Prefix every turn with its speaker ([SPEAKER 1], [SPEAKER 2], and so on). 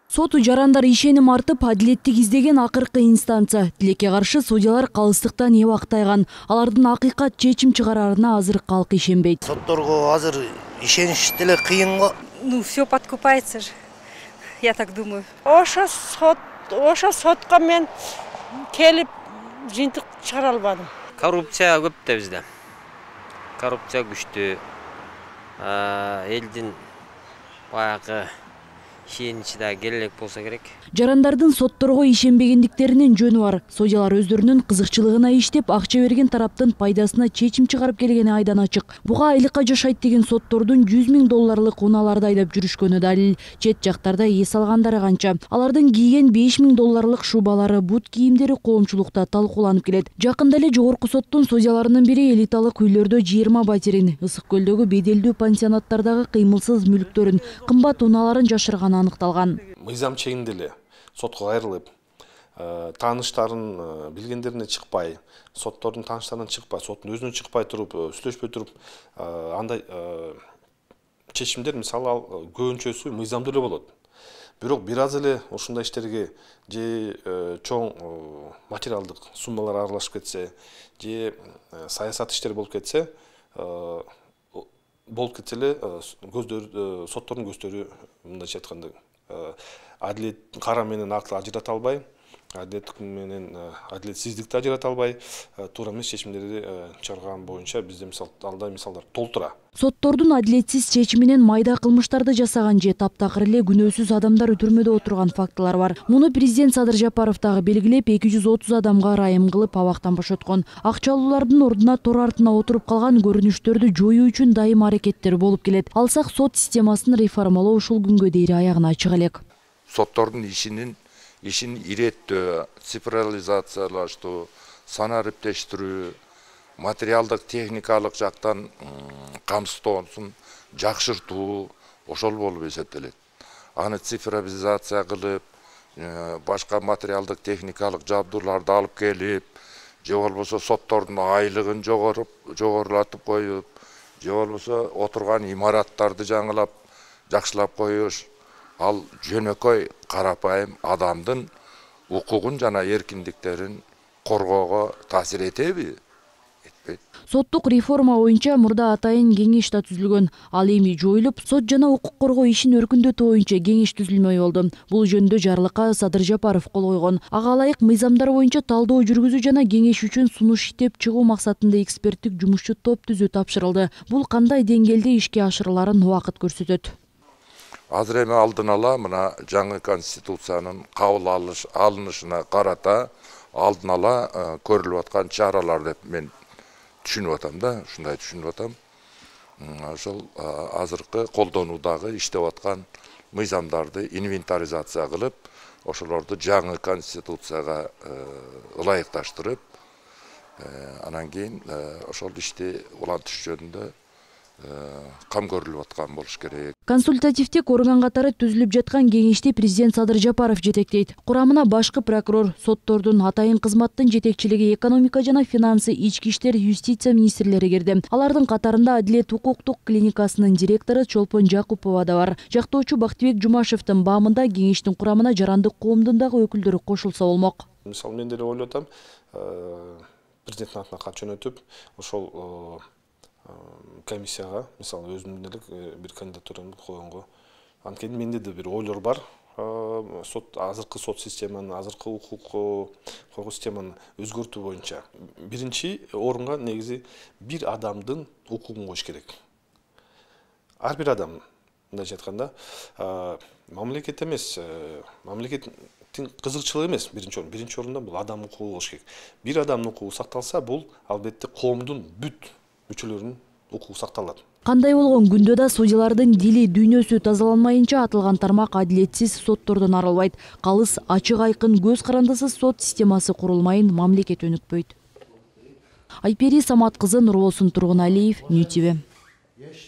[SPEAKER 1] Сот жарандар ишеним артып, адилеттик издеген акыркы инстанция. Тилекке каршы судьялар калыстыктан эбактайган. Алардын акыйкат чечим чыгарарына азыр калк ишенбейт.
[SPEAKER 2] Сотторго азыр ишениш деле кыйын го.
[SPEAKER 3] Ну, все подкупается же, я так думаю. Ошо сотко мен келип жыйынтык чыгара албадым.
[SPEAKER 4] Коррупция көп да бизде. Коррупция күчтүү. Элдин баягы ишеничи да келек болсо керек.
[SPEAKER 1] Жарандардын сотторго ишенбегендиктеринин жөнү бар. Судьялар өздөрүнүн кызыкчылыгына иштеп, акча берген тараптын пайдасына чечим чыгарып келгени айдан ачык. Буга айлыкка жашайт деген соттордун $100 000 унааларды айдап жүрүшкөнү далил. Чет жактарда эс алгандары канча. Алардын кийген $5 000 шубалары, бут кийимдери коомчулукта талкууланып келет. Жакында эле жогорку соттун судьяларынын бири элиталык үйлөрдө 20 батирин, Ысык көлдөгү беделдүү пансионаттардагы кыймылсыз мүлктөрүн, кымбат унааларын жашырганы аныкталган.
[SPEAKER 5] Мыйзам чегинде эле сотко кайрылып, тааныштарын билгендерине чыкпай, соттордун тааныштарынан чыкпай, соттун өзүнөн чыкпай туруп, сүйлөшпөй туруп, андай чечимдер мисалы көбүнчөсү мыйзамдуу эле болот. Бирок бир аз эле ушундай иштерге же чоң материалдык суммалар аралашып кетсе, же саясат иштери болуп кетсе эле соттордун көздөрү мындайча айтканда адилет кара менен акты ажырата албай, адилеттик менен адилетсиздикти ажырата албай, туура эмес чечимдерди чыгарган боюнча бизде алдай мисалдар толтура.
[SPEAKER 1] Соттордун адилетсиз чечиминен майда кылмыштарды жасаган же таптакыр эле күнөөсүз адамдар түрмөдө отурган фактылар бар. Муну президент Садыр Жапаров дагы белгилеп, 230 адамга ырайым кылып абактан бошоткон. Акча алуулардын ордуна тор артына отуруп калган көрүнүштөрдү жоюу үчүн дайым аракеттер болуп келет. Алсак сот системасын реформалоо ушул күнгө дейин аягына чыга элек.
[SPEAKER 6] Соттордун ишин иреттөө, цифрализациялаштыруу, санариптештирүү, материалдык техникалык жактан камсыздоосун жакшыртуу ошол болуп эсептелет. Аны цифровизация кылып, башка материалдык техникалык жабдууларды алып келип, же болбосо соттордун айлыгын жогорулатып коюп, же болбосо отурган имараттарды жаңылап, жакшылап коюш, ал жөнөкөй карапайым адамдын укугун жана эркиндиктерин коргоого таасир этеби? Этпейт.
[SPEAKER 1] Соттук реформа боюнча мурда атайын кеңеш да түзүлгөн. Ал эми жоюлуп, сот жана укук коргоо ишин өркүндөтүү боюнча кеңеш түзүлмөй болду. Бул жөнүндө жарлыкка Садыр Жапаров кол койгон. Ага ылайык мыйзамдар боюнча талдоо жүргүзүү жана кеңеш үчүн сунуш иштеп чыгуу максатында эксперттик жумушчу топ түзүү тапшырылды. Бул кандай деңгээлде ишке ашырыларын убакыт көрсөтөт.
[SPEAKER 6] Азыр эми алдын ала мына жаңы конституциянын кабыл алынышына карата алдын ала көрүлүп аткан чаралар деп мен түшүнүп атам да, ушундай түшүнүп атам. Ошол азыркы колдонуудагы иштеп аткан мыйзамдарды инвентаризация кылып, ошолорду жаңы конституцияга ылайыкташтырып, анан кийин ошол ишти улантыш жөнүндө кам көрүлүп аткан болуш керек.
[SPEAKER 1] Консультативдик орган катары түзүлүп жаткан кеңешти президент Садыр Жапаров жетектейт. Курамына башкы прокурор, соттордун атайын кызматтын жетекчилиги, экономика жана финансы, ички иштер, юстиция министрлери кирди. Алардын катарында Адилет укуктук клиникасынын директору Чолпон Жакупова да бар. Жактоочу Бактыбек Жумашевдин баамында кеңештин курамына жарандык коомдун дагы өкүлдөрү кошулса болмок.
[SPEAKER 5] Мисалы мен деле ойлоп атам, президенттин атына кат жөнөтүп, ошол комиссияга, мисалы өзүмдүн эле бир кандидатурамды койгонго, анткени менде да бир ойлор бар. Азыркы сот системаны, азыркы укук коргоо системаны өзгөртүү боюнча биринчи орунга негизи бир адамдын укугун коюш керек. Ар бир адам, мындайча айтканда, мамлекет эмес, мамлекеттин кызыкчылыгы эмес биринчи орунда бул адам укугу болуш керек. Бир адамдын укугу сакталса, бул албетте коомдун бүт мүчөлөрүнүн укугу сакталат.
[SPEAKER 1] Кандай болгон күндө да судьялардын дили, дүйнөсү тазаланмайынча атылган тармак адилетсиз соттордон арылбайт. Калыс, ачык айкын, көз карандысыз сот системасы курулмайын мамлекет өнүкпөйт. Айпери Самат кызы, Нурболсун Тургуналиев, Нью ТВ.